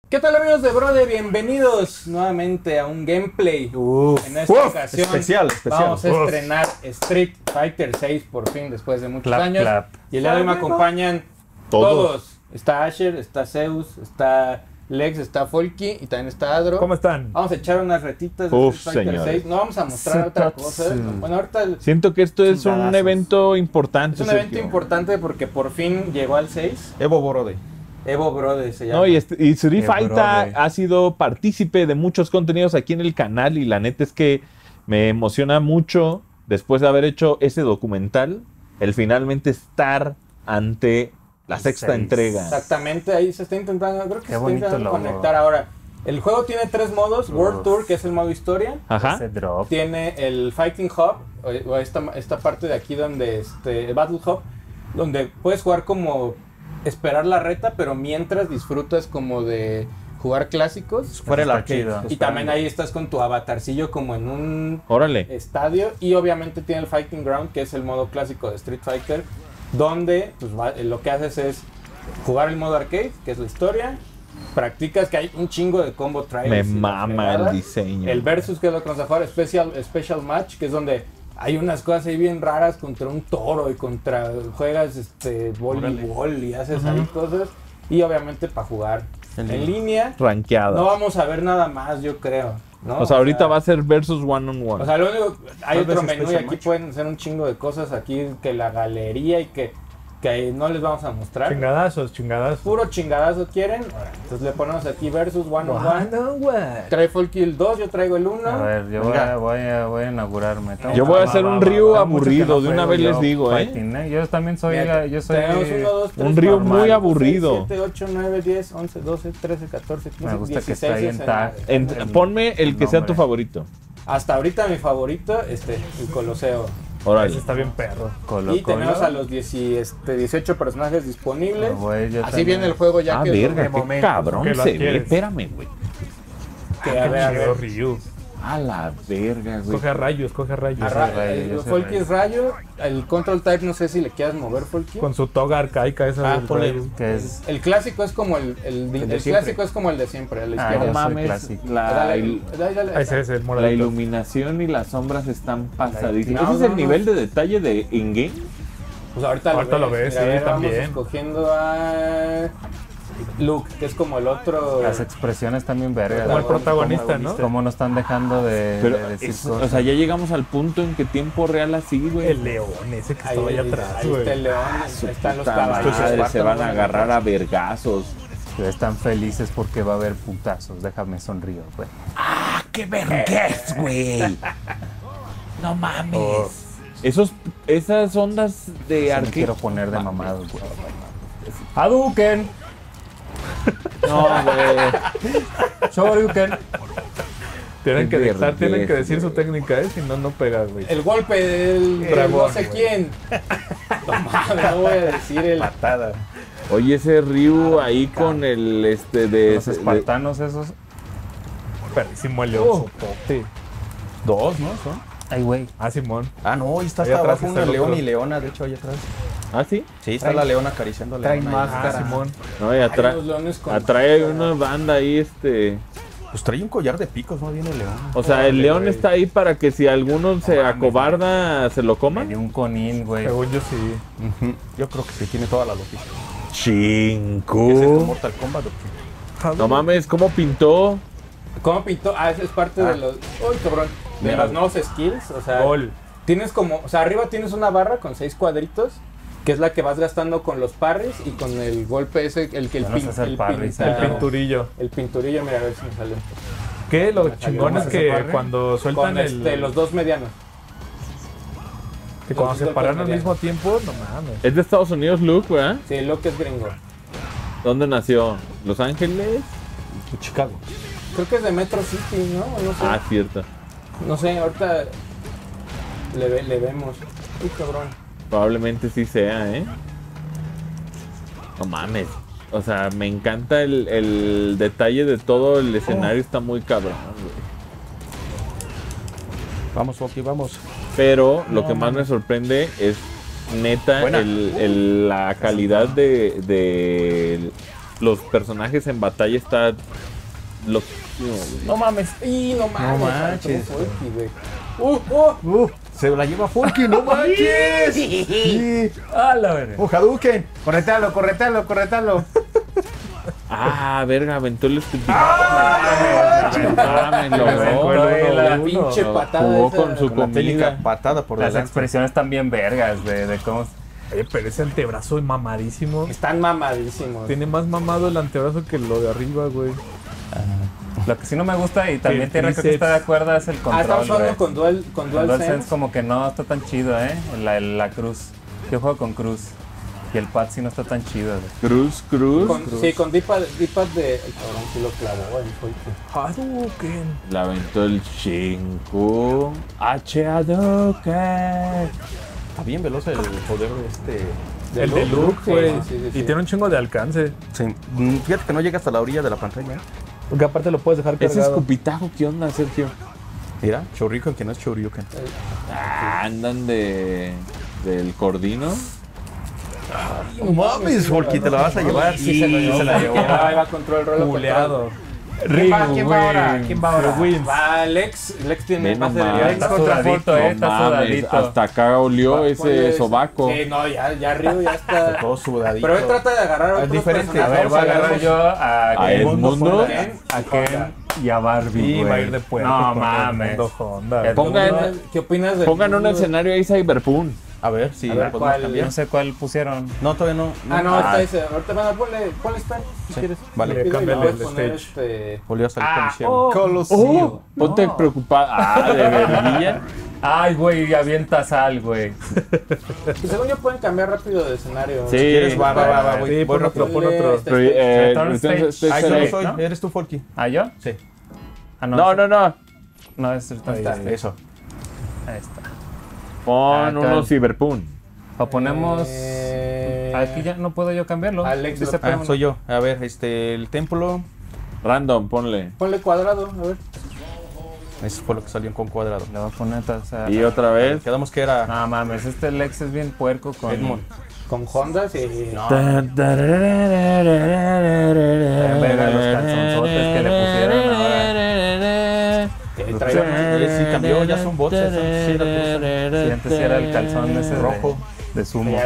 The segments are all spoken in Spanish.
¿Qué tal, amigos de Brode? Bienvenidos nuevamente a un gameplay. En esta ocasión especial. vamos a estrenar Street Fighter 6 por fin, después de muchos años. Y el día de hoy me acompañan todos. Está Asher, está Zeus, está Lex, está Folky y también está Adro. ¿Cómo están? Vamos a echar unas retitas de Street Fighter 6. No vamos a mostrar otra cosa. Bueno, ahorita siento que esto es un evento importante. Es un evento importante porque por fin llegó al 6. Evo Brode. Evo Brode se llama. No, y Street Fighter ha sido partícipe de muchos contenidos aquí en el canal y la neta es que me emociona mucho después de haber hecho ese documental, el finalmente estar ante la sexta entrega. Exactamente, ahí se está intentando, creo que se está intentando conectar ahora. El juego tiene tres modos: World Tour, que es el modo historia. Ajá. Tiene el Fighting Hub, o esta parte de aquí donde el Battle Hub, donde puedes jugar como esperar la reta, pero mientras disfrutas como de jugar clásicos. Fuera el arcade. Y también ahí estás con tu avatarcillo como en un estadio. Y obviamente tiene el Fighting Ground, que es el modo clásico de Street Fighter, donde pues, lo que haces es jugar el modo arcade, que es la historia. Practicas, que hay un chingo de combo trials. Me mama el diseño. El versus, que es lo que vamos a jugar, special match, que es donde hay unas cosas ahí bien raras contra un toro y juegas voleibol y haces ahí cosas. Y obviamente para jugar en línea. Rankeadas. No vamos a ver nada más, yo creo, ¿no? O sea, ahorita va a ser versus one on one. O sea, lo único, hay otro menú y aquí pueden hacer un chingo de cosas aquí, que la galería y que no les vamos a mostrar. Chingadazos. Puro chingadazo quieren. Entonces le ponemos aquí versus one on one. Trae Folky el 2, yo traigo el 1. A ver, yo voy a inaugurarme. Yo voy a hacer un Ryu aburrido, de una vez les digo, Yo también soy. Tenemos 1, 2, 3, un Ryu muy aburrido. 7, 8, 9, 10, 11, 12, 13, 14, 15, Me gusta 16, que está ahí en ponme el que sea tu favorito. Hasta ahorita mi favorito, el Coloseo. Órale. Ese está bien perro. Y tenemos a los 18 personajes disponibles. Así también. viene el juego ya que verga, de qué momento. cabrón se ve. Espérame, güey. A ver. Ryu. A la verga, güey. Coge rayos. El Folky es rayo. El Control Type, no sé si le quieras mover, Folky. Con su toga arcaica esa. El clásico es como el clásico es como el de siempre. A la izquierda. No mames. Dale. Ese es el La moradito. iluminación y las sombras están pasadísimas. ¿Ese es el nivel de detalle de in-game? Pues ahorita lo ves, sí, vamos también. escogiendo a Luke, que es como el otro. Las expresiones también vergas. Como el protagonista, ¿no? Como no están dejando de decir cosas. O sea, ya llegamos al punto en que tiempo real así, güey. El león ese que estaba allá atrás, ahí está el león, están los caballos. Se van a agarrar a vergazos. Están felices porque va a haber putazos. Déjame sonrío, güey. ¡Ah, qué vergüenza, güey! No mames. Esas ondas de Me quiero poner de mamado, güey. ¡Hadouken! No, güey. Shoryuken. Tienen que decir su técnica, si no, no pegas, güey. El golpe del dragón, no sé quién. No mames, no voy a decir el patada. Oye, ese Ryu ahí con el de los espartanos esos. Perrísimo el león, sopote. 2, ¿no? ¿Son? Ay, güey. Simón. No, ahí está hasta abajo una león y leona, de hecho, ahí atrás. ¿Ah, sí? Sí, está la leona acariciando a la leona. Trae máscara. Simón. No, y atrae una banda ahí, Pues trae un collar de picos, no viene el león. O sea, el león está ahí para que si alguno se acobarda, se lo coma. Tiene un conín, güey. Según yo sí. Yo creo que sí tiene toda la lógica. Chingo. ¿Ese es Mortal Kombat o qué? No mames, ¿cómo pintó? ¿Cómo pintó? Ese es parte de los. ¡Uy, cabrón! De los nuevos skills. O sea, tienes como. O sea, arriba tienes una barra con 6 cuadritos, que es la que vas gastando con los parries y con el golpe ese, el pinturillo. El pinturillo, mira, a ver si me sale. ¿Qué? Lo chingón es que cuando sueltan con los dos medianos. Que cuando se paran al mismo tiempo, no mames. Es de Estados Unidos, Luke, ¿verdad? Sí, Luke es gringo. ¿Dónde nació? ¿Los Ángeles? Chicago. Creo que es de Metro City, ¿no? No sé. Ah, cierto. No sé, ahorita le vemos. Uy, cabrón. Probablemente sí sea, ¿eh? No mames. O sea, me encanta el detalle de todo el escenario, está muy cabrón, güey. Vamos, Foki, vamos. Pero lo que más me sorprende es neta la calidad de los personajes en batalla está No mames. Y no mames. No manches. Se la lleva Folky, no manches. Sí. A la verga. Hadouken. Corretealo. Verga, aventó el estúpido. La pinche patada. Jugó con su comida. Patada por las expresiones están bien vergas de cómo. Oye, pero ese antebrazo es mamadísimo. Están mamadísimos. Tiene más mamado el antebrazo que lo de arriba, güey. Lo que sí no me gusta y también Tierra creo que está de acuerdo es el control. Estamos jugando con DualSense como que no está tan chido, la cruz. Yo juego con cruz. Y el pad sí no está tan chido, güey. Cruz. Sí, con D-pad de... El cabrón sí lo clavó en Hadouken. La aventó el Shinku. Hadouken. Está bien veloz el poder de El de Luke, güey. Sí. Y tiene un chingo de alcance. Sí. Fíjate que no llega hasta la orilla de la pantalla. Porque aparte lo puedes dejar cargado. Ese escupitajo, ¿qué onda, Sergio? Mira, Shoryuken que no es Shoryuken. Andan del Cordino. No mames, Folky, te la vas a llevar. Sí, se la llevó. Ahí va control, rolo. Buleado. ¿Quién va ahora? Va Lex tiene más pase de está sudadito, está sudadito. Hasta acá olió ese sobaco. No, ya Ryu ya está todo sudadito. Pero él trata de agarrar a otros diferente. A ver, voy a agarrar yo a Edmundo, a Ken y a Barbie, y va a ir de puerco. No mames. ¿Qué opinas de pongan un escenario ahí Cyberpunk. A ver, sí, no sé cuál pusieron. No, todavía no. Está ese. Ahorita van a ponle Star, si quieres. Vale, cámbiale el stage. Volvió a salir Colosseum. Ponte preocupada. De verguilla. Ay, güey, avienta sal, güey. Según yo pueden cambiar rápido de escenario. Sí, ¿quieres? Va, Sí, pon otro. Yo soy, eres tú, Folky. ¿Ah, yo? Sí. No. No, es eso. Ahí está. Pon unos Cyberpunk. O ponemos. Aquí ya no puedo yo cambiarlo. Alex, soy yo. A ver, el templo. Random, ponle. Ponle cuadrado, a ver. Eso fue lo que salió con cuadrado. Le voy a poner. Y otra vez. Quedamos que era. No mames, Lex es bien puerco con Edmund. Con Honda, sí. No. Los calzonzotes que le pusieron ahora. Sí, cambió, ya son bots. Sí, antes era el calzón ese rojo de sumo.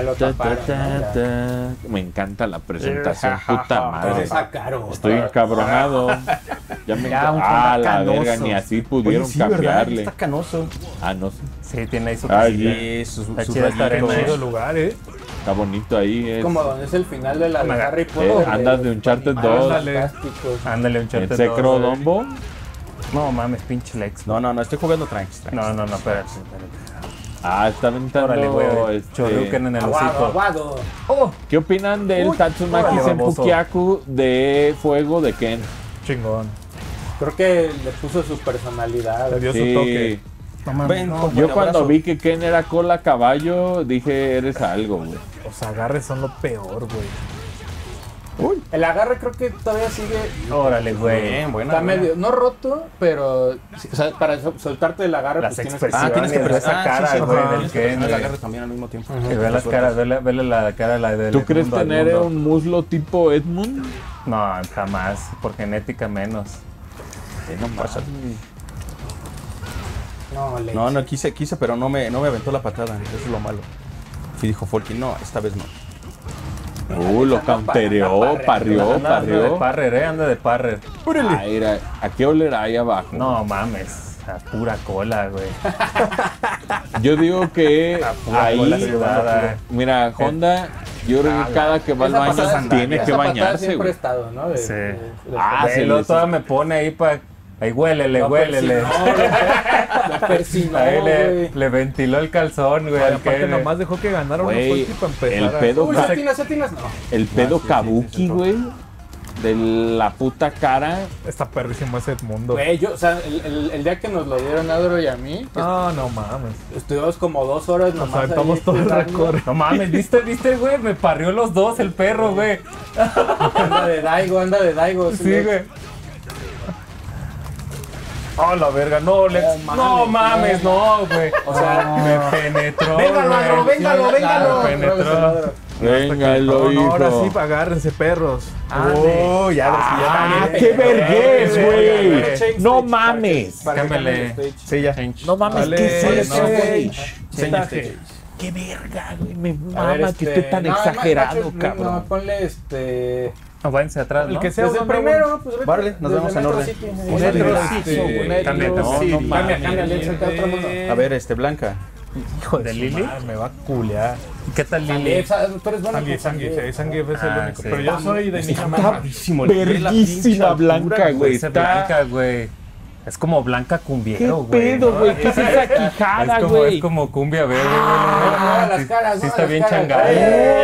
Me encanta la presentación, puta madre. Sacaron. Estoy encabronado. Ya me la verga, ni así pudieron cambiarle. Está canoso. No sé. Sí, tiene ahí su Está chida esta arena, chido lugar, Está bonito ahí. Como donde es el final de la de Harry Potter. Andas de Uncharted 2. Ándale, Uncharted 2. ¿En Secro Dombo? No mames, pinche Lex. No, estoy jugando tranqui. No, espérate. Está aventando. Shoryuken en el hocico. ¿Qué opinan del Tatsumaki Senpukyaku de fuego de Ken? Chingón. Creo que le puso su personalidad. Le dio su toque. Yo cuando vi que Ken era cola caballo, dije, eres algo, güey. Los agarres son lo peor, güey. El agarre creo que todavía sigue. Órale, güey. Está medio, no roto, pero o sea, para soltarte el agarre, las pues expresiones, tienes que ver esa cara, güey, del Ken. El agarre también al mismo tiempo. Que ve las caras, vele la cara de ¿Tú crees tener un muslo tipo Edmund? No, jamás, por genética menos. No pasa. No, quise, pero no me aventó la patada. Eso es lo malo. Y dijo Folky, no, esta vez no. Lo countereó, parrió. Anda de parrer. ¿A qué olerá ahí abajo? No mames, a pura cola, güey. Yo digo que ahí, mira, Honda, yo creo que cada que va al baño tiene que bañarse, siempre güey. he estado, ¿no? Lo toda me pone ahí para... Ahí huélele. Lo persinó, le ventiló el calzón, güey. Aparte nomás dejó que ganara unos Folky para empezar. El pedo kabuki, güey. De la puta cara. Está perrísimo ese Edmundo. Güey, o sea, el día que nos lo dieron a Adro y a mí. No mames. Estuvimos como 2 horas nomás. Nos aventamos todo el recorrido. No mames, ¿viste, güey? Me parrió los dos el perro, güey. Anda de Daigo. Sí, güey. Oh, la verga, no, Lex. No mames, no, güey. O sea, me penetró. Véngalo. Me penetró. Véngalo, hijo. Ahora sí, agárrense, perros. ¡Qué vergüenza, güey! ¡No mames! Cámbiale. Sí, ya. No mames, ¿qué es eso, güey? Stage. ¡Qué verga, güey! Me mama que esté tan exagerado, cabrón. No, ponle No, váyanse atrás, ¿no? El que sea Desde el primero, pues vete. Vale, nos vemos en orden. Cámbiale, otro mundo. A ver, Blanca. Hijo de Lili. Me va a culear. ¿Qué tal Lili? Tú eres bueno. Zangief es el único. sí. Pero yo soy de niña Está mamá. verguísima Blanca, güey. Esa Está... Blanca, güey. Es como Blanca ¿Qué cumbiero, güey. pedo, güey? ¿Qué es esa quijada, güey? Es como cumbia verde, No, güey. las caras, Sí no, está las bien caras. changada.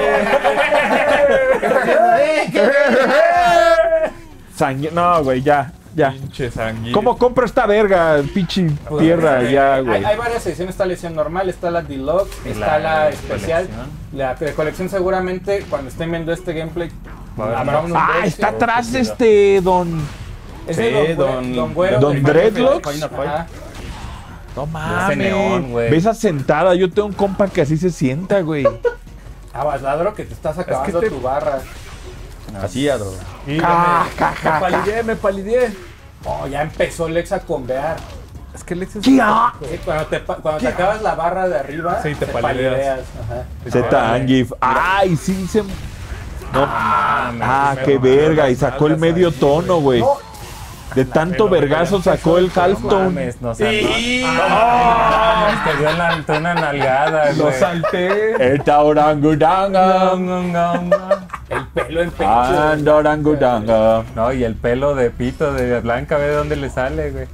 No, güey, ya. Pinche Zangief. ¿Cómo compro esta verga? Pinche tierra, ya, güey. Hay varias ediciones, está la edición normal, está la deluxe, está la especial. colección. La de colección seguramente cuando estén viendo este gameplay habrá un Ah, unboxing. está atrás don... Ese Don Güero. Don del Dreadlocks. Final Fight. Ajá. No Ese mames. neón, güey. Ve esa sentada. Yo tengo un compa que así se sienta, güey. Ladro, que te estás acabando te- tu barra. Así, Adro. Y me palideé. Oh, ya empezó Lex a convear. Es que Lex es... Sí, cuando te acabas la barra de arriba, Sí, te palideas. Ajá. Zangief. Ay, sí se... No. Qué verga. Y sacó el medio tono, güey. De tanto vergazo sacó el halftone. No saltó. Te dio una nalgada, güey. Lo salté. Esta orangutanga. El pelo en pecho. Anda orangutanga. No, y el pelo de pito de Blanca, ve de dónde le sale, güey.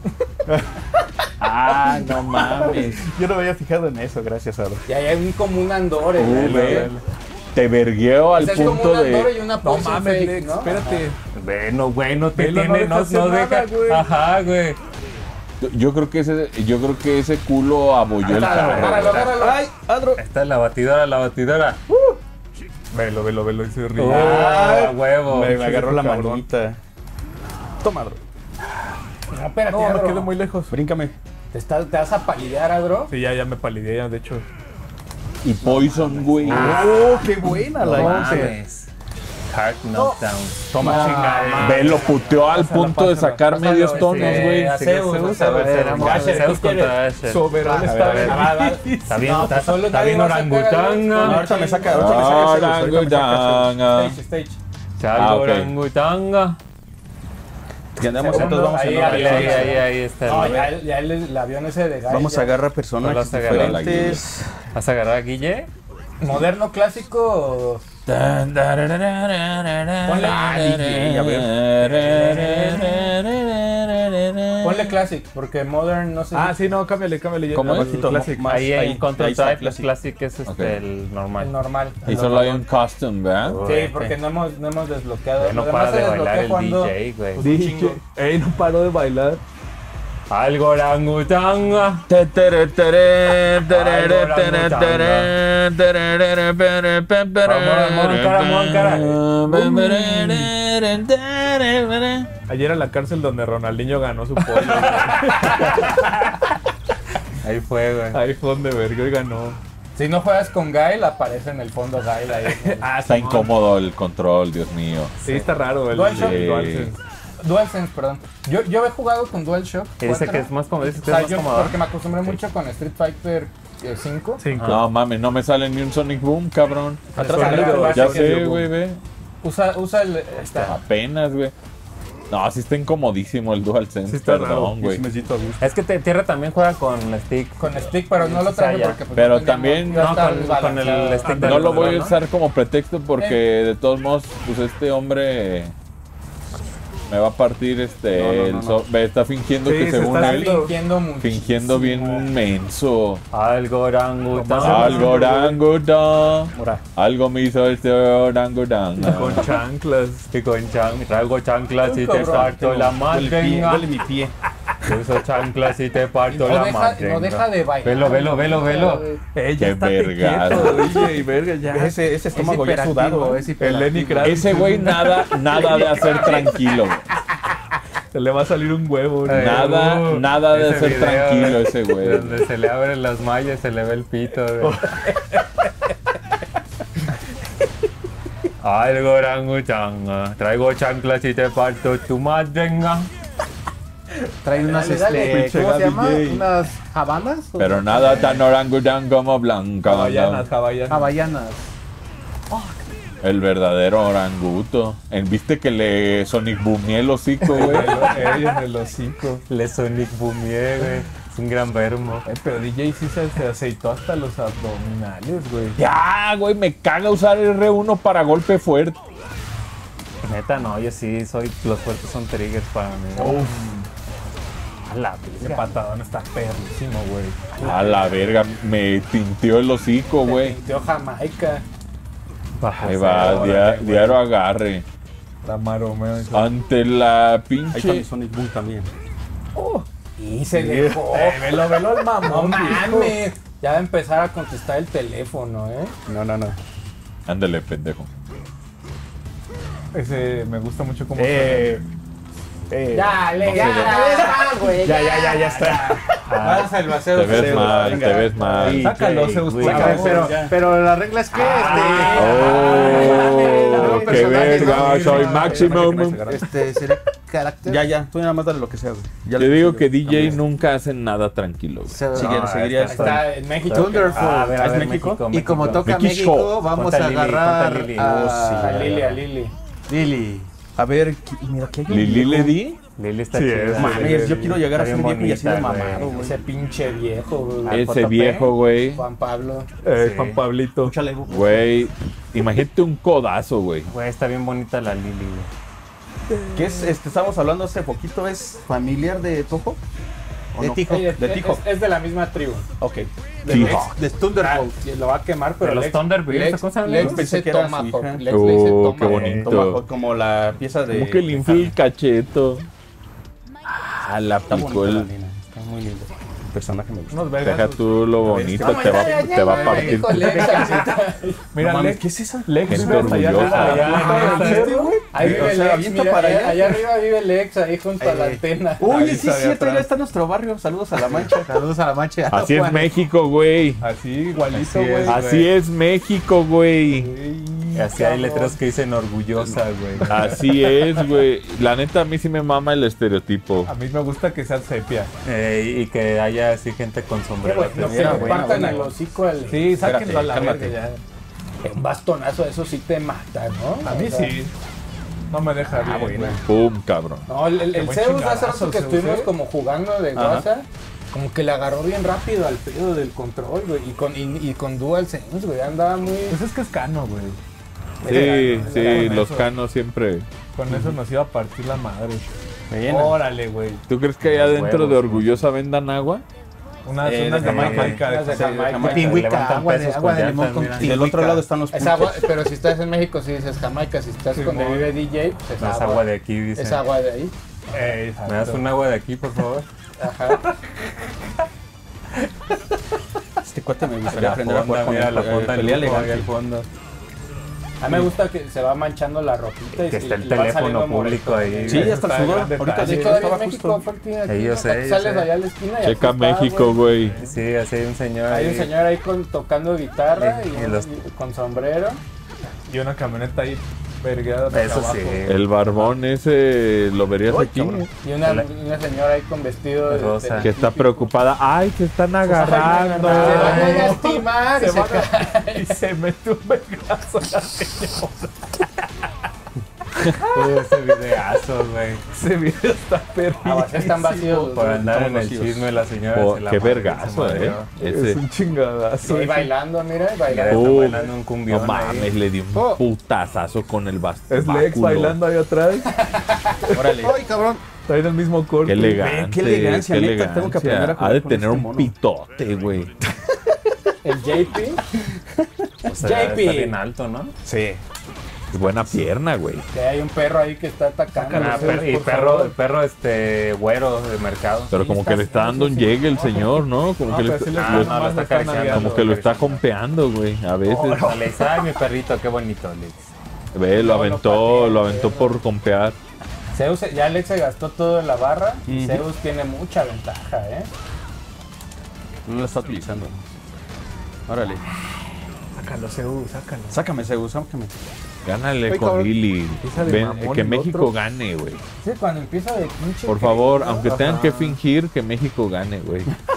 No mames. Yo no me había fijado en eso, gracias, Adro. Y ahí hay como un andore. Ve. Te vergueo al Es como punto un andore de... y una No pose mames, fake, Lex, ¿no? espérate. Bueno, güey, no te Pelo no tiene, deja no hacer deja. nada, güey. Ajá, güey. Yo creo que ese culo abolló el carro. Agárralo. ¡Ay, Adro! Esta es la batidora. Velo, y se ríe. Huevo. Me agarró la cabrón. manita. Toma, Adro. No, espérate, No, me Adro. quedo muy lejos. Bríncame. ¿Te vas a palidear, Adro? Sí, ya me palideé, ya, de hecho. Y Poison, güey. ¡Oh, qué buena la hice! Mames. Hard knockdown. Toma, chingada. Ve, lo puteó al punto de sacar medios tonos, güey. Zeus, A ver, Zeus contra Asher. Soberano A ver, está Está bien, No, pues solo está nadie bien va a sacar orangutanga. Ahorita me saca, ahorita me saca Zeus, ahorita me saca Zeus. Stage. Salgo ok. orangutanga. Si andamos, entonces vamos Ahí, a Ahí está. No, ya el avión ese de Gaia. Vamos a agarrar No personajes vas a agarrar la diferentes. ¿Vas a agarrar a Guille? Moderno, clásico. Ponle. Ponle Classic, porque Modern no sé. Sí, no, cámbiale. ¿Cómo es? Abajito, Classic. más Ahí ahí, en Control ahí está Type, Classic. Classic es Ok. el el normal. normal. Y solo hay un custom, ¿verdad? Sí, porque no hemos desbloqueado. No Lo para demás se de bailar desbloquea el cuando- DJ, güey. pues, un chingo. Ey, no paró de bailar. Algo orangutanga. Ayer en la cárcel donde Ronaldinho ganó su pollo. Ahí fue, güey. Ahí fue donde verga y ganó. Si no juegas con Gail, aparece en el fondo Gail ahí. Está incómodo el control, Dios mío. Sí, está raro el DualShock. DualSense. DualSense, perdón. Yo he jugado con DualShock. Y dice 4. que es más cómodo. Dice O que sea, es más yo cómodo. porque me acostumbré mucho con Street Fighter 5. 5. No mames, no me sale ni un Sonic Boom, cabrón. Atrás Ya sé, güey, ve. Usa el. Apenas, güey. No, sí está incomodísimo el DualSense. Sí está raro. Perdón, güey. Es que Tierra también juega con stick. Con stick, pero no lo traje ya. porque. Pues, Pero no tenía- también- ya No, está con el balanceado. stick No lo voy a ¿no? usar como pretexto porque de todos modos, pues este hombre me va a partir ve, está fingiendo Sí, que se según está él, Fingiendo mucho. fingiendo bien menso. Algo orangutanga. Algo orangután. Mira, Algo me hizo este orangután. Con chanclas. y con traigo chanclas y te Cabrón, parto la madre. Huele mi pie. Uso chanclas y te parto No la deja, madre. no deja de bailar. Velo. Ya Qué está vergazo. quieto, oye, y verga, ya. Ese estómago ya sudado. El Lenny Kravitz. Ese güey nada de hacer tranquilo. Güey. Se le va a salir un huevo. ¿no? Nada de Ese ser video, tranquilo ese güey. Donde se le abren las mallas, se le ve el pito, güey. Algo orangutanga. Traigo chanclas y te parto tu madrenga. Trae unas, ¿cómo se llama? Unas habanas. Pero nada tan orangután como Blanca. Hawaianas. El verdadero oranguto. ¿Viste que le Sonic Boomié el hocico, güey? En el hocico. Le Sonic Boomié, güey. Es un gran vermo. Pero DJ sí se aceitó hasta los abdominales, güey. Ya, güey, me caga usar R1 para golpe fuerte. Neta, no, yo sí soy. Los fuertes son triggers para mí. A la Ese verga. patadón está perrísimo, güey. A la verga, me tinteó el hocico, güey. Tinteó Jamaica. Ahí va, diario agarre. La maromeo. Ante la Ahí está mi pinche... Sonic Boom también. Y se dejó. Velo el mamón. No mames. Ya va a empezar a contestar el teléfono, No. Ándale, pendejo. Ese me gusta mucho como Dale, güey. Ya está. Vas al vacío. Te ves mal, te ves mal. Sácalo, Zeus, güey. sácalo. Pero la regla es que Oh, qué verga, soy Maximum. sería carácter. Ya, tú nada más dale lo que sea, güey. Ya Te lo- digo que DJ nunca hace nada tranquilo, güey. Seguiría Está en México. Thunderful. A ver, ¿Es México? Y como toca Mickey México, Show. vamos Ponte a a Lili, agarrar ponte a Lili. A Lili. Lili. A ver, mira, aquí hay un ¿Lili viejo. le di? Lili está Sí, chida. Mames, yo quiero llegar a Está ser bien viejo y así de bonita, mamado, güey. güey. Ese pinche viejo, güey. Ese JP. viejo, güey. Juan Pablo. Sí. Juan Pablito. Escúchale, güey. Güey, imagínate un codazo, güey. Güey, está bien bonita la Lili, güey. ¿Qué es? Estábamos hablando hace poquito, ¿es familiar de Toho? ¿O De no? Tijo. Oye, De Tijo. es de la misma tribu. Ok. De Tijo. Lex. De Thunderbolt. Y lo va a quemar, pero De los Lex- Thunderbirds, Lex, ¿cómo se llama? Lex Pensé dice que era su Tomahawk. hija. Lex le dice Oh, qué Tomahawk. bonito. Toma, como la pieza de... Como que le infló el cacheto. Ah, la Está aplicó bonita la el... nena, está muy linda. El personaje me gusta. Unos vergas. Deja tú lo bonito, te va a partir. Dijo Lex, Mira, No mames, Lex, ¿qué es esa? Lex Gente vive allá orgullosa. arriba. Ahí O vive sea, Lex, avienta mira, para allá, allá. arriba vive Lex, ahí junto a la antena. Oye, Ahí sí, está es de cierto, atrás. ya está nuestro barrio. Saludos a La Mancha. Saludos a la mancha. Así es México, güey. Así, igualito, Así es. güey. Así es México, güey. Así hay letras que dicen orgullosa, güey. Así es, güey. La neta, a mí sí me mama el estereotipo. A mí me gusta que sea sepia. Y que haya así gente con sombrero. No se Mira, le buena, partan buena. el hocico al... Sí, sáquenlo a la cálmate. verga ya. Un bastonazo, eso sí te mata, ¿no? A mí O sea, sí. No me deja bien, bueno. güey. Pum, cabrón. No, el Qué buen Zeus hace rato chingadazo, que Zeus, estuvimos ¿eh? como jugando de Ajá. WhatsApp, como que le agarró bien rápido al pedo del control, güey. Y con DualSense, güey, andaba muy... Pues es que es cano, güey. Sí, Con sí, los eso. canos siempre. Con eso nos iba a partir la madre. Me llena. Órale, güey. ¿Tú crees que allá Los dentro de huevos, Orgullosa vendan agua? Unas de de Jamaica. Jamaica. Unas de Sí, Jamaica. Pingüica, Levantan agua de pesos agua con de limón llantas, con mira. Y del otro lado están los Es punches. agua, pero si estás en México, sí dices Jamaica. Si estás Sí, donde mon. vive DJ, pues No es agua de aquí, dice. Es agua de ahí. ¿Me das un agua de aquí, por favor? Ajá. Este cuate me gustaría La aprender a jugar fonda, con mira, él. la fonda, Pelea el lujo ahí elegante. al fondo. A mí me gusta que se va manchando la ropita y Que está el le va teléfono saliendo público moretón. ahí. Sí, ya está el Está sudor. grande, Ahorita está. Así sí, todavía estaba en México, justo. Ferti, aquí, yo ¿no? sé, yo Sales sé. allá a la esquina y Checa aquí está, México, güey. Sí, así hay un señor Hay ahí. un señor ahí tocando guitarra Sí, y, y los- y con sombrero. Y una camioneta ahí vergueada de Eso abajo. sí. El barbón ese lo verías Ay, aquí. cabrón. Y una señora ahí con vestido de Rosa. Que está preocupada. Ay, se están agarrando. Se van a Ay, lastimar. Se y se van cae. a- y se mete un vergazo a la señora. Ese videazo, güey. Ese video está perrísimo. Están vacíos. Por andar en el vacíos. chisme, la señora Oh, se la qué madre, vergazo, se madreó. Es Ese. un chingadazo. Y ahí bailando, mira, Mira, bailando. está Oh, bailando un cumbión No mames, ahí. le di un Oh. putazazo con el bastón. Es Lex bailando ahí atrás. Órale. ¡Ay, cabrón! Está en el mismo corte. Qué elegante. Qué elegancia, qué neta, tengo que aprender a elegancia. jugar Ha de con tener este un mono. pitote, güey. El JP, O sea, JP. está bien alto, ¿no? Sí. Es buena pierna, güey. que hay un perro ahí que está atacando. Ah, y Por perro, favor. perro güero de mercado. Pero como que le está dando un llegue el señor, ¿no? Como No, que le pero sí le está- Ah, está no, lo nomás está están acariciando. nalgueando. como que lo está compeando, güey. A veces. Le dice, ay, mi perrito, qué bonito, Lex. Ve, lo aventó por compear. Zeus, ya Alex se gastó todo en la barra. Ujú. Zeus tiene mucha ventaja, ¿eh? No lo está utilizando. Órale. Sácalo, Zeus, sácalo. Sácame, Zeus, sácame. Gánale con Lili. Que México gane, güey. Sí, cuando empieza de pinche. Por favor, aunque tengan que fingir que México gane, güey.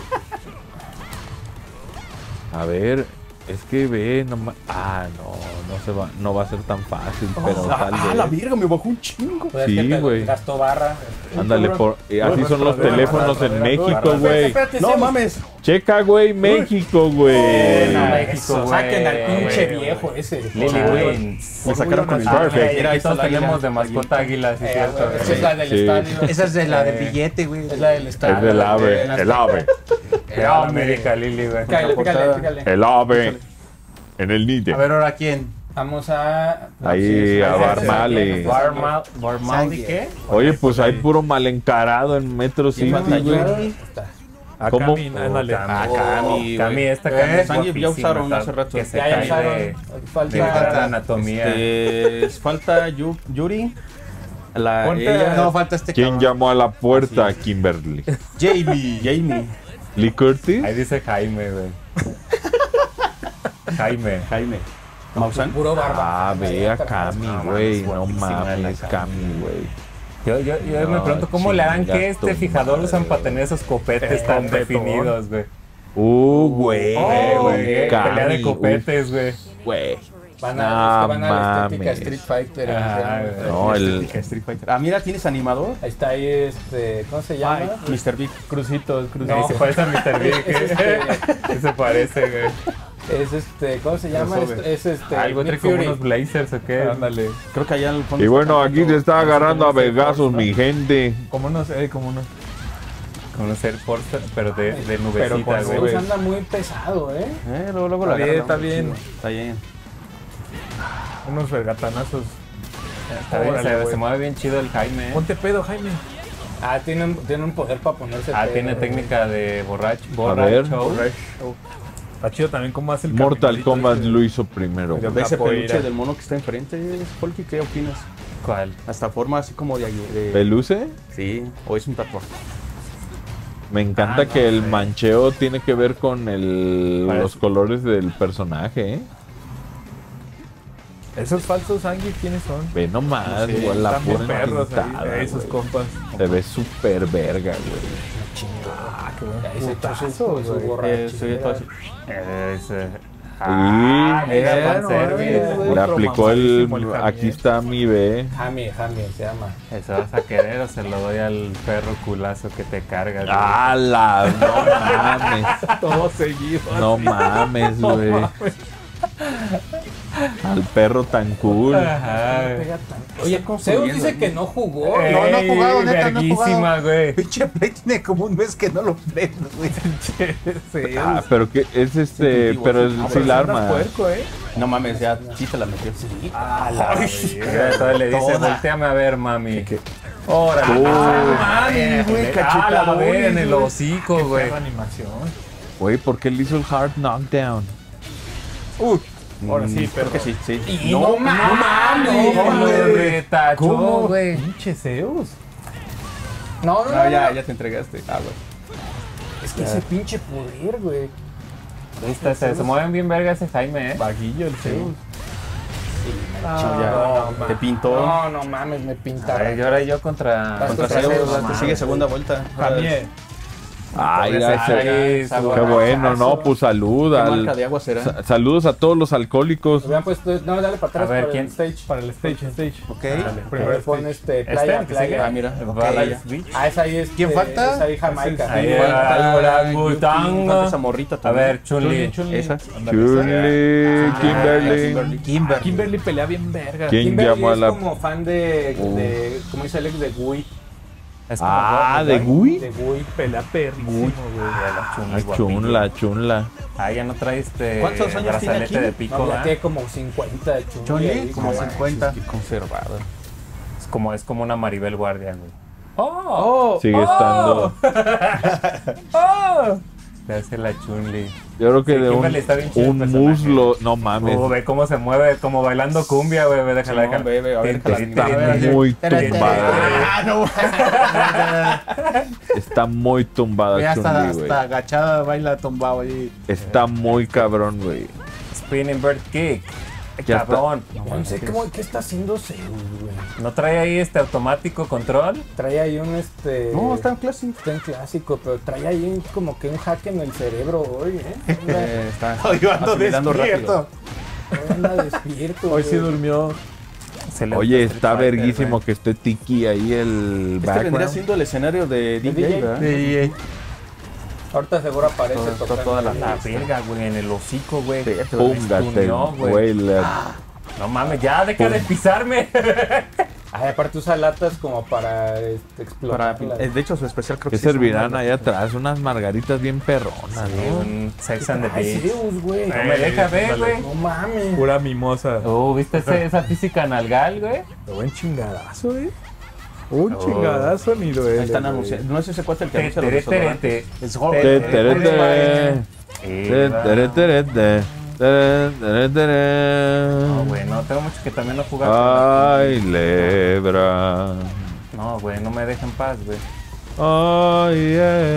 A ver, es que ve nomás. No va a ser tan fácil, pero tal vez. La verga, me bajó un chingo. Pues sí, güey. Gastó barra. Ándale, así son los teléfonos en México, güey. No mames. Checa, güey, México, güey. México, saquen al pinche viejo ese. Lily Wins. Me sacaron con el Perfect. Mira, ahí todos tenemos de mascota águila, sí, cierto. Esa es la del estadio. Esa es de la del billete, güey. Es la del estadio. Es del ave, el ave. El América, Lily, güey. Pícale. El ave. En el NITE. A ver, ahora quién. Vamos a. Ahí, a Barmale. ¿Barmale qué? Oye, pues hay puro mal encarado en Metro City, güey. A ¿Cómo? Cami, ándale. Cami, esta Cami es Sanji ya guapísima, usaron hace rato. que se Ya cae usaron. de Falta. anatomía. Falta Yuri. No, falta este ¿Quién cabrón. llamó a la puerta? Kimberly. Jamie. ¿Lee Curtis? Ahí dice Jaime, güey. Jaime. Mausan. Puro barba. Ve a Cami, güey. No guapísima mames, la Cami, güey. Yo me pregunto cómo le harán que este fijador usan para tener esos copetes tan definidos, güey. Güey. Pelea de copetes, güey. Güey. Van a la estética Street Fighter. No, Street Fighter. Mira, tienes animador. Ahí está ahí ¿cómo se llama? Mr. Big. Crucitos. No, se parece a Mr. Big. ¿Qué se parece, güey? Es ¿cómo se llama? Algo entre como unos blazers o qué. Ándale. Creo que allá en el fondo. Y bueno, aquí se está agarrando a vergazos, mi gente. Como unos, como unos. Como un Air Force, pero de Pero nubecita, con güey. Anda muy pesado, Luego Está bien, está bien. Está bien. Unos vergatanazos. Está bien, se mueve bien chido el Jaime. Ponte pedo, Jaime. Tiene un poder para ponerse pedo. Tiene técnica de borracho. A ver. Está chido también cómo hace el Mortal caminadito Kombat ese. lo hizo primero. De ese peluche del mono que está enfrente, Folky, ¿qué opinas? ¿Cuál? Hasta forma así como de... ¿Peluce? Sí, o es un tatuaje. Me encanta que el mancheo tiene que ver con los colores del personaje, ¿eh? Esos falsos Angie, ¿quiénes son? Ve nomás, Sí, güey, la están bien pura perros pintada, ahí, esos güey. compas. Se ve súper verga, güey. Qué buen Ahí se echó putazo, su güey. borrachera. Mira, fanservice. Le aplicó aquí está mi B. Jame se llama. ¿Eso vas a querer o se lo doy al perro culazo que te carga? güey? ¡Hala! No mames. Todo seguido. No mames, güey. Al perro tan cool. Ajá. Oye, Zeus dice que no jugó. No he jugado, neta, no he jugado. Verguísima, güey. Pinche Play tiene como un mes que no lo prendo, güey. Pero que es pero es sí la arma. Puerco, No mames, ya sí te la metió. Entonces le dice, volteame a ver, mami. Órale. Mami, güey, La ver en el hocico, güey. animación. Güey, ¿por qué le hizo el hard knockdown? Ahora sí, pero Creo que sí. Y no mames. Retachó, güey. Pinche Zeus. No. Ya te entregaste. Güey. Es que ese pinche poder, güey. Se mueven bien verga ese Jaime, Vaguillo el Zeus. Te pintó. No mames, me A ver, pintaron. y ahora yo contra Zeus, te sigue segunda vuelta. También. Ay, Qué qué bueno, no, pues salud. ¿Qué marca de agua será? Saludos a todos los alcohólicos. Hubieran puesto, no, dale para atrás. A ver, para ¿quién? el stage. Para el stage. Ok. Primero Pon playa. que sigue. Mira. Es ahí ¿Quién falta? Es ahí Jamaica. Ahí Falta orangután. esa morrita A también. ver, Chun-Li. Esa. Chun-Li, Kimberly. Kimberly pelea bien verga. ¿Quién Kimberly llamó a es la...? como fan de como dice Alex, de Gui. Es como ¿de Gui? De Gui. Pelea perrísimo, güey. Chunla. Ya no trae ¿Cuántos años tiene brazalete aquí? de pico, No, ya ¿verdad? tiene como 50 de Chun-Li. Chun-Li, como 50. Conservada. Es como una Maribel Guardia, güey. Sigue estando. Le hace la Chun-Li. Yo creo que Sí, de Kimberly está bien chido el un personaje. muslo. No mames. Ve cómo se mueve, como bailando cumbia, güey. Déjala, Sí, no, bebé, a ver, Está muy tumbada. Está muy tumbada Ve hasta Chun-Li, güey. agachada baila tumbado ahí. Está muy cabrón, güey. Spinning Bird Kick. Cabrón. No sé qué está haciendo Zeus, güey. ¿No trae ahí automático control? Trae ahí un No, está en clásico. Está en clásico, pero trae ahí como que un hack en el cerebro hoy, ¿eh? Está Yo ando asimilando despierto. Anda despierto. Hoy sí güey. durmió. Oye, está verguísimo que esté Tiki ahí el Este vendría background. siendo el escenario de DJ, ¿verdad? Sí, Ahorita seguro aparece Toda la La verga, güey, en el hocico, güey. Póngate, Estuneó, güey. No mames, ya, deja de pisarme. Ay, aparte usa latas como para explotar. de hecho, su especial creo que ¿Qué sí es servirán una- ahí atrás? Unas margaritas bien perronas, ¿no? Un Sex and the Ay, Beach. Zeus, güey. No me deja ver, güey. No mames. Pura mimosa. ¿Viste esa física nalgal, güey? Buen chingadazo, Un chingadazo ni duele. Ahí están güey. anunciando. No es ese cuate el que Te, anuncia los tere, tere, desodorantes. te. Es joven. Te, tere, tere. Te, tere, tere, te. Tere, tere, tere. No, güey, no, tengo mucho que también no jugar. Ay, lebra. No, güey, no me dejan paz, güey. Ay,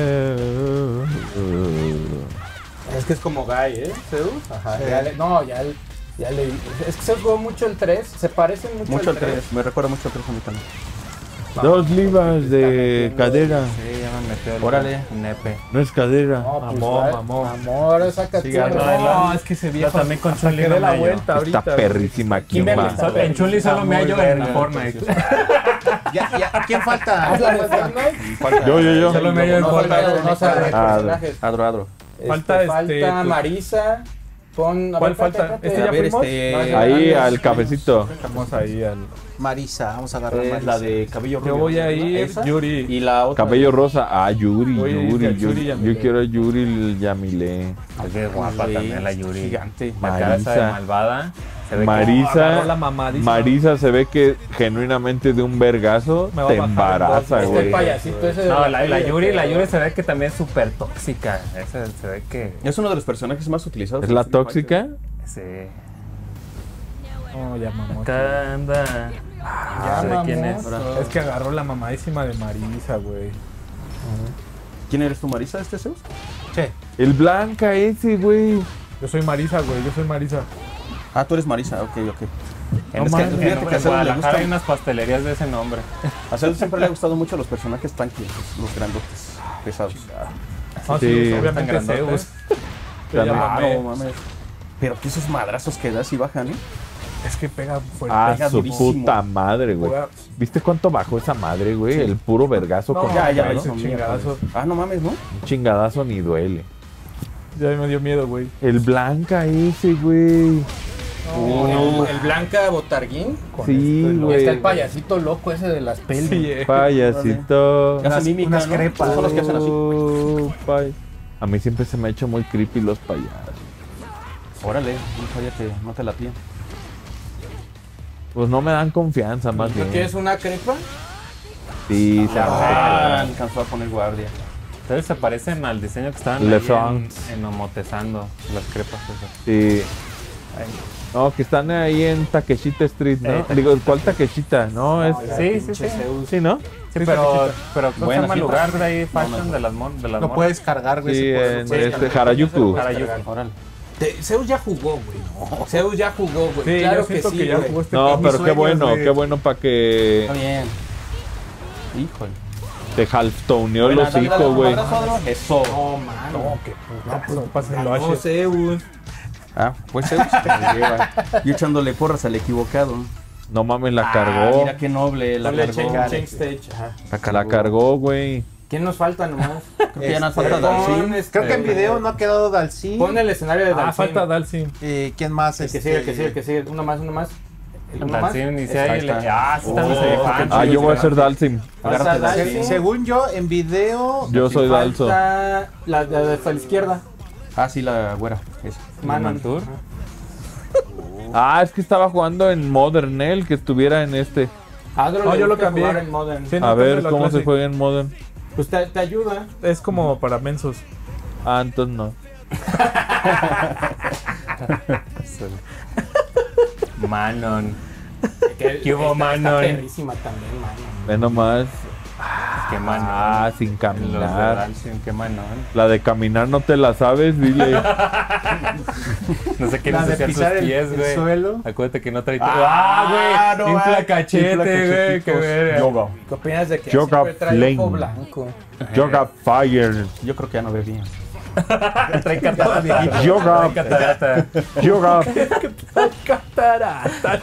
Es que es como Guy, ¿eh? Zeus. Ajá. Ya le. Es que se jugó mucho el 3. Se parecen Mucho al el 3. Me recuerda mucho al 3 a mí también. Dos libras de cadera. Sí, ya me metió el Órale. nepe. No es cadera. No, pues, Mamón. Amor, saca Sí, tú. no, es que ese viejo también con Que Chun-Li dé no la me vuelta hallo. ahorita. Está perrísima. ¿Quién Dime, más? En Chun-Li solo me hallo en Fortnite. Ya, ¿quién falta? ¿Es la de Fortnite? Yo. Solo me hallo en No, Fortnite. no sabe de personajes. Adro. Falta Falta Marisa. ¿Cuál falta? ¿Este ya fuimos? Ahí al cafecito. Estamos ahí al... Marisa, vamos a agarrar Es la Marisa. de cabello rubio. Yo voy a ¿no? ir, ¿Esa? Yuri. Y la otra. Cabello rosa. Ah, Yuri. Oye, dice a Yuri Yo Yamile. quiero a Yuri el Yamile. Es bien guapa Sí, también la Yuri. Gigante. La cara esa de Marisa. malvada. Se ve Marisa, la mamadísima. Marisa se ve que genuinamente de un vergazo Me va a te bajar embaraza, en dos. Este güey. payasito ese de No, la peli, Yuri se ve que también es súper tóxica. Esa se ve que... Es uno de los personajes más utilizados. ¿Es en la Street tóxica? Sí. No, ya mamó. Acá anda. Ya, No sé quién es. mamoso. Es que agarró la mamadísima de Marisa, güey. ¿Quién eres tú, Marisa, Zeus? Che, El Blanca ese, güey. Yo soy Marisa, güey. Yo soy Marisa. Ah, tú eres Marisa, ok. En, Es que fíjate que a en Zeus le Guadalajara gusta- hay unas pastelerías de ese nombre. A Zeus siempre le ha gustado mucho los personajes tanques, los grandotes, pesados. Ah, Sí. obviamente Tan Zeus. grandotes. Yo ya Ah, mamé. no mames. Pero que esos madrazos que das y bajan, ¿eh? Es que pega fuerte. Ah, pega su durísimo. puta madre, güey. Juega- ¿Viste cuánto bajó esa madre, güey? El puro vergazo No, con ya, ya, ¿no? hizo un chingadazo. Ah, no mames, ¿no? un chingadazo ni duele. Ya me dio miedo, güey. El Blanca ese, güey. El Blanca Botarguín. Sí, este, güey. Está el payasito loco ese de las pelis. Sí, Payasito. Hacen mímica, unas ¿no? crepas. Son los que hacen así. Oh, A mí siempre se me ha hecho muy creepy los payasos. Órale, no sabía que no te latían. Pues no me dan confianza, más ¿No bien. quieres una crepa? Sí, se Ah, alcanzó a poner guardia. Ustedes se parecen al diseño que estaban Le ahí France. en Omotezando, las crepas esas. Sí. Ay. No, que están ahí en Takeshita Street, ¿no? Takeshita. Digo, ¿cuál Takeshita? No, es... Sí, sí, sí. Sí, ¿no? Sí, pero ¿cómo se Buena llama el cita. lugar de ahí? Fashion de las lo moras. puedes cargar, güey. Sí, si puedes, en lo puedes este cargar. Harajuku. Harajuku. Órale. Zeus ya jugó, güey. Zeus ya jugó, güey. Sí, claro yo que siento sí, que ya güey. jugó este No, mis pero qué sueños, bueno güey. para que Está bien. Híjole. te halftoneó el Bueno, dale, dale, hocico, güey. un abrazo, Adro. Eso. No, mano. No, qué putazo. Pásenlo No, H. Zeus. Ah, pues Zeus te lo lleva. Yo echándole porras al equivocado. No mames, la Ah, cargó. mira qué noble, la Ponle cargó. change stage. Ajá. La cargó, güey. ¿Quién nos falta nomás? Creo que ya nos falta Pon, Dalsin. Creo que en video no ha quedado Dalsin. Pon el escenario de Dalsin. falta Dalsin. ¿Quién más? El que sigue, el que sigue, el que sigue. Uno más, uno más. Uno más. Dalsin inicia Ahí y le... está. Ah, sí están los elefantes. Ah, yo voy a ser Dalsim. Falta Agárrate, Dalsin. Según yo, en video. Yo soy Dalso. Falta la de hasta la izquierda. Ah, sí, la güera. Esa. Manon. Tour. Ah, es que estaba jugando en Modern, el que estuviera en este. Adro No, le yo lo gusta cambié. jugar en Modern. Sí, no, A ver cámbialo cómo se Classic. juega en Modern. Pues te ayuda. Es como para mensos. Ah, entonces no. Manon. Que ¿Qué hubo, está Manon? perrísima también, Manon. Ve nomás. Qué manón. Ah, sin Los caminar. de Dalsim, qué manón. La de caminar no te la sabes, dile. No se quieren La de ensuciar pisar sus el- pies, el güey. suelo. Acuérdate que no trae... Ah, güey! no, Infla infla cachete, güey. Qué cachetitos. verga. Yoga. ¿Qué opinas de que Yoga siempre trae ojo flame. blanco? Yoga fire. Yo creo que ya no bebía. Trae catarata, viejito. Yoga. Trae catarata. Yoga. Catarata.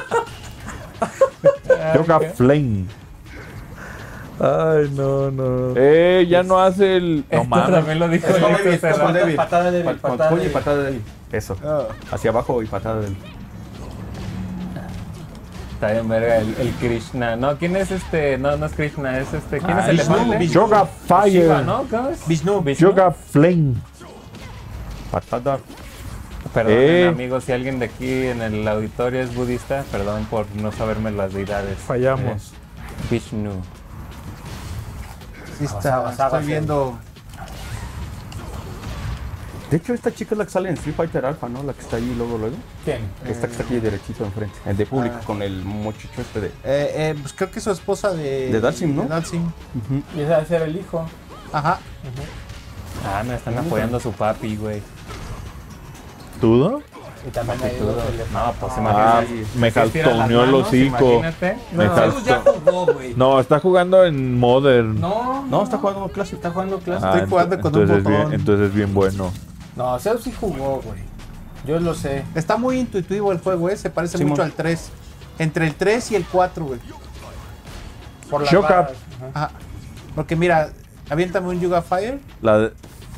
Yoga flame. Ay, no. Ya no hace el. No Esto mames. también lo dijo Es el como ex débil, Cerrado. como débil. Patada débil, Con patada puño y débil. patada débil. Eso. Hacia abajo y patada débil. Está bien, verga, el Krishna. No, ¿quién es este? No, no es Krishna, es este. ¿Quién es el Vishnu, elefante? Vishnu. Yoga Shiva, fire. ¿no? ¿Cómo es? Vishnu. Yoga flame. Patada. Perdonen, amigos, si alguien de aquí en el auditorio es budista, perdón por no saberme las deidades. Fallamos. Vishnu. Sí está, estoy viendo. De hecho, esta chica es la que sale en Street Fighter Alpha, ¿no? La que está ahí luego. ¿Quién? Esta que está aquí derechito enfrente. El de público con el muchacho este de... Pues creo que es su esposa de... De Dalsim, ¿no? De Dalsim. Y ese va a ser el hijo. Ajá. Ah, me están apoyando a su papi, güey. ¿Tudo? Y también hay Todo. dos elefantes. No, pues Ah, imagínate. me Si estiran las jaltoneó el manos, hocico. Imagínate. Me No, cal- Zeus ya jugó, güey. No, está jugando en Modern. No, está jugando clásico. Está jugando clase. Ah, estoy jugando con un entonces botón. entonces es bien bueno. No, Zeus sí jugó, güey. Yo lo sé. Está muy intuitivo el juego, se parece Simón. mucho al 3. Entre el 3 y el 4, güey. Por las Shock barras. up. Ajá. Ajá. Porque mira, aviéntame un Yuga Fire. La de-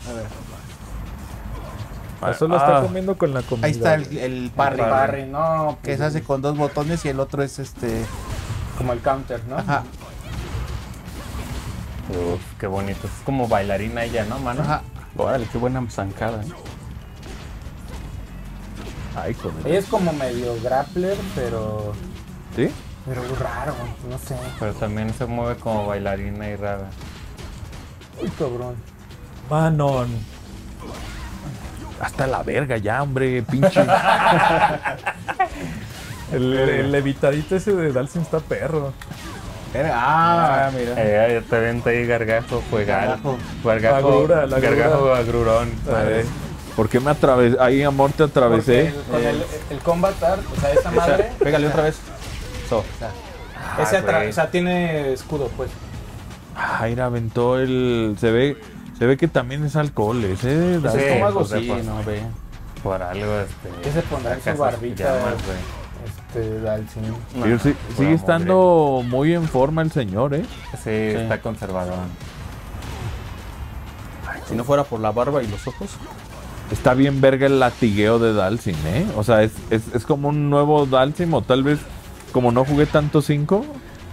Solo está comiendo con la comida. Ahí está el parry. Parry, no. Que se hace con dos botones y el otro es Como el counter, ¿no? Ajá, Uf, qué bonito. Es como bailarina ella, ¿no, mano? ajá. Órale, qué buena zancada. Ay, joder. Ella es como medio grappler, pero ¿Sí? raro, no sé. Pero también se mueve como bailarina y rara. Uy, cabrón. Manon. Hasta la verga ya, hombre, pinche. El levitadito ese de Dalsim está perro. Mira. Ya te vente ahí gargajo, fuegal. Agrura, la Gargajo agrurón. ¿Por qué me atravesé? Ahí, amor, te atravesé. Con el combat art, o sea, esa madre. Pégale otra vez. So. Ese güey. o sea, tiene escudo, pues. Ay, aventó el. Se ve que también es alcohol, ese. Sí, Es como algo pues, así, pues, no ve. Por algo, ¿Qué se pondrá en saca su esas barbita? llamas, güey. Dalsim. No, Sí, pura sigue estando muy en forma el señor, ¿eh? mugre. Sí, está conservador. Si no fuera por la barba y los ojos. Está bien verga el latigueo de Dalsim, ¿eh? O sea, es como un nuevo Dalsim, o tal vez, como no jugué tanto 5,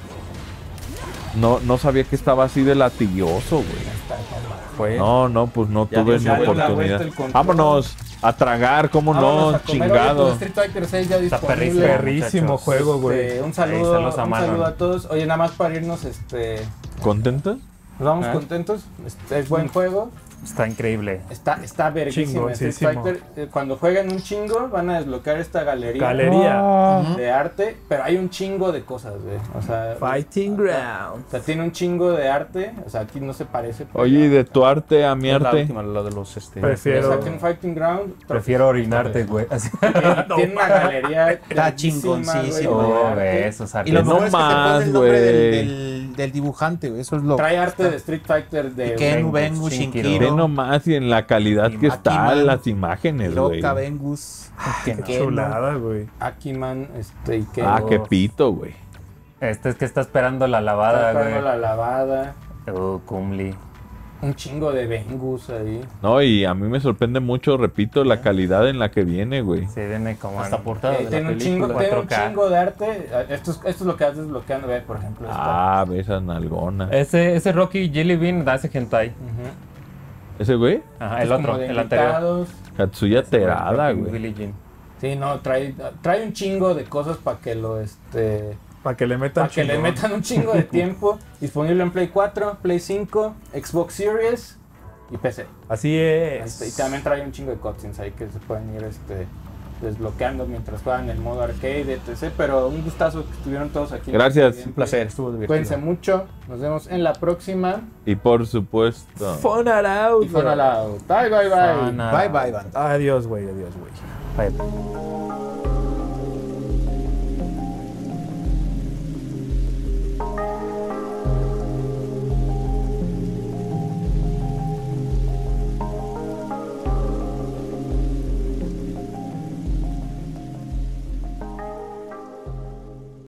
no sabía que estaba así de latiguoso, güey. Fue. No, pues no Ya tuve dio ni la vuelta oportunidad. el control. Vámonos a tragar, cómo Vámonos no, a comer. Oye, chingado. pues, Street Fighter 6 ya Está disponible. Perrísimo muchachos. juego, güey. Un saludo, saludos a un Manon. saludo a todos. Oye, nada más para irnos, ¿Contentos? nos vamos contentos. Es buen juego. Está increíble. Está verguísimo Street Chingoncísimo. Fighter. Cuando jueguen un chingo, van a desbloquear esta galería Galería. de arte. Pero hay un chingo de cosas, güey. O sea, Fighting Ground. o sea, tiene un chingo de arte. O sea, aquí no se parece. pero Oye, y de tu arte a mi Es la arte. última, la de los Prefiero- Saquen Fighting Ground. Prefiero orinarte, güey. Así. Tiene una galería. Está verguísima, chingoncísimo. güey, de Oh, arte. ve, esos Y lo artes. mejor es que te más, pone el nombre güey. del dibujante, güey. Eso es lo. Trae arte de Street Fighter de Ken, Vengus, Vengus, Shinkiro. Shinkiro. Ve nomás y en la calidad que está Akiman, las imágenes, güey. Hiroka, Vengus. Qué Keno. chulada, güey. Akiman, y Ken. Ah, qué pito, güey. Este es que está esperando la lavada, Está güey. esperando la lavada. Kumli. Un chingo de Vengus ahí. No, y a mí me sorprende mucho, repito, la calidad en la que viene, güey. Se viene como Hasta en- portada de la Tiene un chingo, película. tiene un 4K. chingo de arte. Esto es lo que haces desbloqueando, ve, por ejemplo. esta. Ah, ve esa nalgona. Ese Rocky Jelly Bean hace hentai. Ujú. ¿Ese güey? Ajá, Es el como otro, de el anterior. invitados. Katsuya Terada, Rocky güey. Billie Jean. Sí, no, trae un chingo de cosas para que lo Para que le metan para que le chingón. metan un chingo de tiempo. Disponible en Play 4, Play 5, Xbox Series y PC. Así es. Y también trae un chingo de cutscenes ahí que se pueden ir desbloqueando mientras juegan el modo arcade, etc. Pero un gustazo que estuvieron todos aquí. Gracias. Un placer, estuvo divertido. Cuídense mucho. Nos vemos en la próxima. Y por supuesto. Fun out. Bye, bye, bye. Bye, bye, band. Adiós, güey. Bye.